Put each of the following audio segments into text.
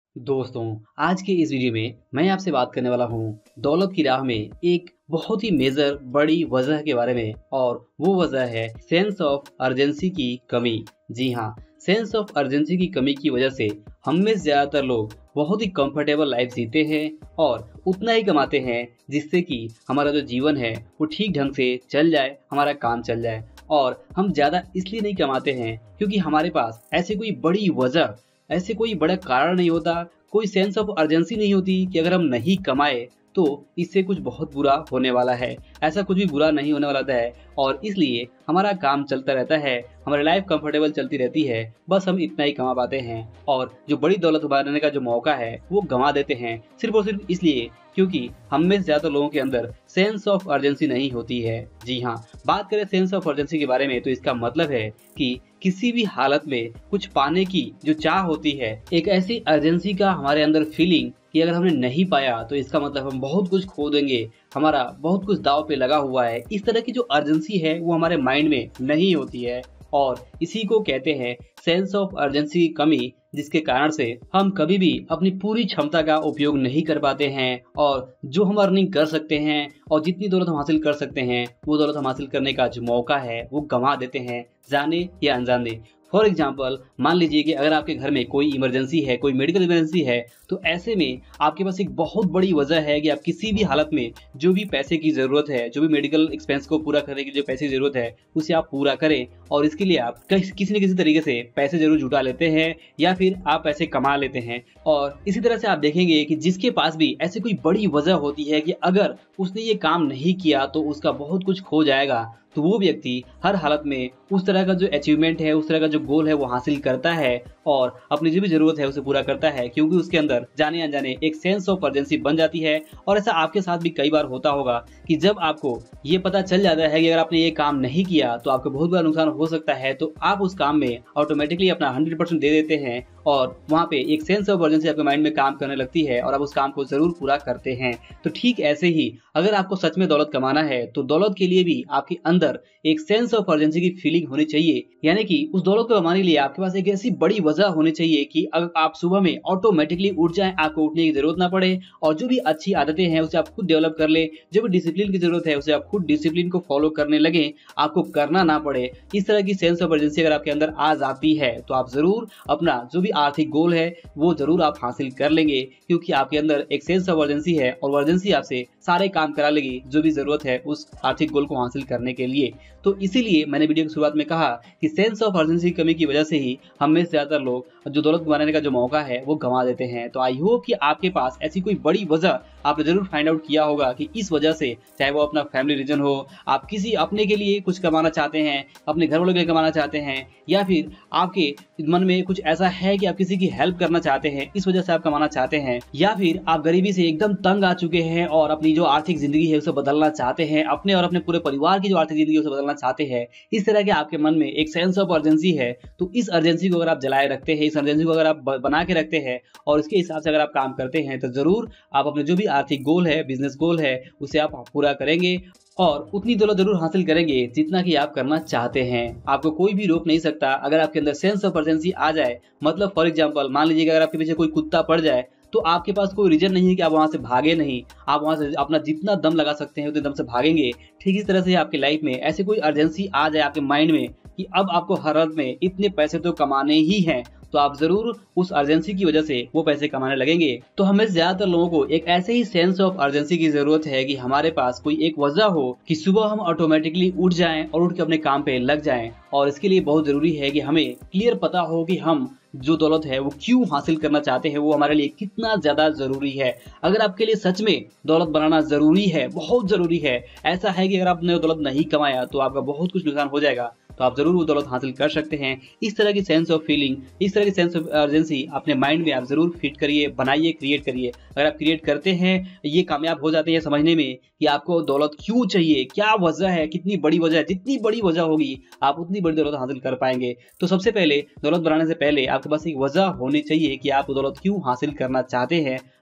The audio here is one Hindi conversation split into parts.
दोस्तों, आज के इस वीडियो में मैं आपसे बात करने वाला हूँ दौलत की राह में एक बहुत ही मेजर बड़ी वजह के बारे में। और वो वजह है सेंस ऑफ अर्जेंसी की कमी। जी हाँ, सेंस ऑफ अर्जेंसी की कमी की वजह से हम में से ज़्यादातर लोग बहुत ही कंफर्टेबल लाइफ जीते हैं और उतना ही कमाते हैं जिससे कि हमारा जो जीवन है वो ठीक ढंग से चल जाए, हमारा काम चल जाए। और हम ज़्यादा इसलिए नहीं कमाते हैं क्योंकि हमारे पास ऐसी कोई बड़ी वजह, ऐसे कोई बड़ा कारण नहीं होता, कोई सेंस ऑफ अर्जेंसी नहीं होती कि अगर हम नहीं कमाए तो इससे कुछ बहुत बुरा होने वाला है। ऐसा कुछ भी बुरा नहीं होने वाला है और इसलिए हमारा काम चलता रहता है, हमारी लाइफ कंफर्टेबल चलती रहती है, बस हम इतना ही कमा पाते हैं और जो बड़ी दौलत बनाने का जो मौका है वो गंवा देते हैं सिर्फ और सिर्फ इसलिए क्योंकि हम में से ज़्यादातर लोगों के अंदर सेंस ऑफ अर्जेंसी नहीं होती है। जी हाँ, बात करें सेंस ऑफ अर्जेंसी के बारे में तो इसका मतलब है कि किसी भी हालत में कुछ पाने की जो चाह होती है, एक ऐसी अर्जेंसी का हमारे अंदर फीलिंग कि अगर हमने नहीं पाया तो इसका मतलब हम बहुत कुछ खो देंगे, हमारा बहुत कुछ दांव पे लगा हुआ है। इस तरह की जो अर्जेंसी है वो हमारे माइंड में नहीं होती है और इसी को कहते हैं सेंस ऑफ अर्जेंसी की कमी, जिसके कारण से हम कभी भी अपनी पूरी क्षमता का उपयोग नहीं कर पाते हैं और जो हम अर्निंग कर सकते हैं और जितनी दौलत हम हासिल कर सकते हैं वो दौलत हम हासिल करने का जो मौका है वो गंवा देते हैं, जाने या अनजाने। फॉर एग्जाम्पल, मान लीजिए कि अगर आपके घर में कोई इमरजेंसी है, कोई मेडिकल इमरजेंसी है, तो ऐसे में आपके पास एक बहुत बड़ी वजह है कि आप किसी भी हालत में जो भी पैसे की ज़रूरत है, जो भी मेडिकल एक्सपेंस को पूरा करने की जो पैसे की ज़रूरत है उसे आप पूरा करें। और इसके लिए आप किसी न किसी तरीके से पैसे जरूर जुटा लेते हैं या फिर आप पैसे कमा लेते हैं। और इसी तरह से आप देखेंगे कि जिसके पास भी ऐसी कोई बड़ी वजह होती है कि अगर उसने ये काम नहीं किया तो उसका बहुत कुछ खो जाएगा, तो वो व्यक्ति हर हालत में उस तरह का जो अचीवमेंट है, उस तरह का जो गोल है वो हासिल करता है और अपनी जो भी जरूरत है उसे पूरा करता है, क्योंकि उसके अंदर जाने अनजाने एक सेंस ऑफ अर्जेंसी बन जाती है। और ऐसा आपके साथ भी कई बार होता होगा कि जब आपको ये पता चल जाता है कि अगर आपने ये काम नहीं किया तो आपको बहुत बड़ा नुकसान हो सकता है, तो आप उस काम में ऑटोमेटिकली अपना 100% दे देते हैं और वहाँ पे एक सेंस ऑफ अर्जेंसी आपके माइंड में काम करने लगती है और आप उस काम को जरूर पूरा करते हैं। तो ठीक ऐसे ही अगर आपको सच में दौलत कमाना है तो दौलत के लिए भी आपके अंदर एक सेंस ऑफ अर्जेंसी की फीलिंग होनी चाहिए, यानी कि उस दौलत को कमाने के लिए आपके पास एक ऐसी बड़ी वजह होनी चाहिए कि अगर आप सुबह में ऑटोमेटिकली उठ जाएं, आपको उठने की जरूरत ना पड़े और जो भी अच्छी आदतें हैं उसे आप खुद डेवलप कर ले, जो भी डिसिप्लिन की जरूरत है उसे आप खुद डिसिप्लिन को फॉलो करने लगे, आपको करना ना पड़े। इस तरह की सेंस ऑफ अर्जेंसी अगर आपके अंदर आ जाती है तो आप जरूर अपना जो भी आर्थिक गोल है वो जरूर आप हासिल कर लेंगे, क्योंकि आपके अंदर एक सेंस ऑफ अर्जेंसी है और अर्जेंसी आपसे सारे काम करा लेगी जो भी जरूरत है उस आर्थिक गोल को हासिल करने के लिए। तो इसीलिए मैंने वीडियो की शुरुआत में कहा कि सेंस ऑफ अर्जेंसी की कमी की वजह से ही हम में से ज्यादातर लोग जो दौलत कमाने का जो मौका है वो गंवा देते हैं। तो आई होप कि आपके पास ऐसी कोई बड़ी वजह आपने जरूर फाइंड आउट किया होगा कि इस वजह से, चाहे वो अपना फैमिली रीजन हो, आप किसी अपने के लिए कुछ कमाना चाहते हैं, अपने घर वालों के लिए कमाना चाहते हैं, या फिर आपके मन में कुछ ऐसा है कि आप किसी की हेल्प करना चाहते हैं, इस वजह से आप कमाना चाहते हैं, या फिर आप गरीबी से एकदम तंग आ चुके हैं और अपनी जो आर्थिक जिंदगी है उसे बदलना चाहते हैं, अपने और अपने पूरे परिवार की जो आर्थिक जिंदगी है उसे बदलना चाहते हैं। इस तरह के आपके मन में एक सेंस ऑफ अर्जेंसी है, तो इस अर्जेंसी को अगर आप जलाए रखते हैं, इस अर्जेंसी को अगर आप बना के रखते हैं और इसके हिसाब से अगर आप काम करते हैं तो जरूर आप अपने जो भी आर्थिक गोल है, बिजनेस गोल है, उसे आप पूरा करेंगे और उतनी दौलत जरूर हासिल करेंगे जितना कि आप करना चाहते हैं। आपको कोई भी रोक नहीं सकता अगर आपके अंदर सेंस ऑफ अर्जेंसी आ जाए। मतलब फॉर एग्जांपल, मान लीजिए कि अगर आपके पीछे कोई कुत्ता पड़ जाए तो आपके पास कोई रीजन नहीं है कि आप वहां से भागे नहीं, आप वहां से अपना जितना दम लगा सकते हैं उतने दम से भागेंगे। ठीक इस तरह से आपकी लाइफ में ऐसे कोई अर्जेंसी आ जाए आपके माइंड में कि अब आपको हर हालत में इतने पैसे तो कमाने ही हैं, तो आप जरूर उस अर्जेंसी की वजह से वो पैसे कमाने लगेंगे। तो हमें ज्यादातर लोगों को एक ऐसे ही सेंस ऑफ अर्जेंसी की जरूरत है कि हमारे पास कोई एक वजह हो कि सुबह हम ऑटोमेटिकली उठ जाएं और उठ के अपने काम पे लग जाएं। और इसके लिए बहुत जरूरी है कि हमें क्लियर पता हो कि हम जो दौलत है वो क्यों हासिल करना चाहते हैं, वो हमारे लिए कितना ज्यादा जरूरी है। अगर आपके लिए सच में दौलत बनाना जरूरी है, बहुत जरूरी है, ऐसा है कि अगर आपने दौलत नहीं कमाया तो आपका बहुत कुछ नुकसान हो जाएगा, तो आप जरूर वो दौलत हासिल कर सकते हैं। इस तरह की सेंस ऑफ फीलिंग, इस तरह की सेंस ऑफ अर्जेंसी अपने माइंड में आप जरूर फिट करिए, बनाइए, क्रिएट करिए। अगर आप क्रिएट करते हैं, ये कामयाब हो जाते हैं समझने में कि आपको दौलत क्यों चाहिए, क्या वजह है, कितनी बड़ी वजह है, जितनी बड़ी वजह होगी आप उतनी बड़ी दौलत हासिल कर पाएंगे। तो सबसे पहले दौलत बनाने से पहले आपके पास एक वजह होनी चाहिए कि आप दौलत क्यों हासिल करना चाहते हैं।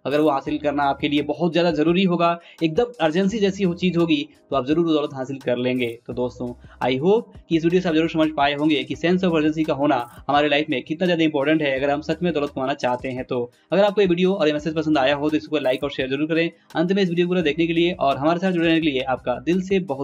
अगर वो हासिल करना आपके लिए बहुत ज़्यादा ज़रूरी होगा, एकदम अर्जेंसी जैसी वो चीज़ होगी, तो आप ज़रूर वो दौलत हासिल कर लेंगे। तो दोस्तों, आई होप कि इस वीडियो से आप ज़रूर समझ पाए होंगे कि सेंस ऑफ अर्जेंसी का होना हमारे लाइफ में कितना ज़्यादा इंपॉर्टेंट है, अगर हम सच में दौलत कमाना चाहते हैं तो। अगर आपको ये वीडियो और ये मैसेज पसंद आया हो तो इसको लाइक और शेयर जरूर करें। अंत में इस वीडियो को पूरा देखने के लिए और हमारे साथ जुड़े रहने के लिए आपका दिल से बहुत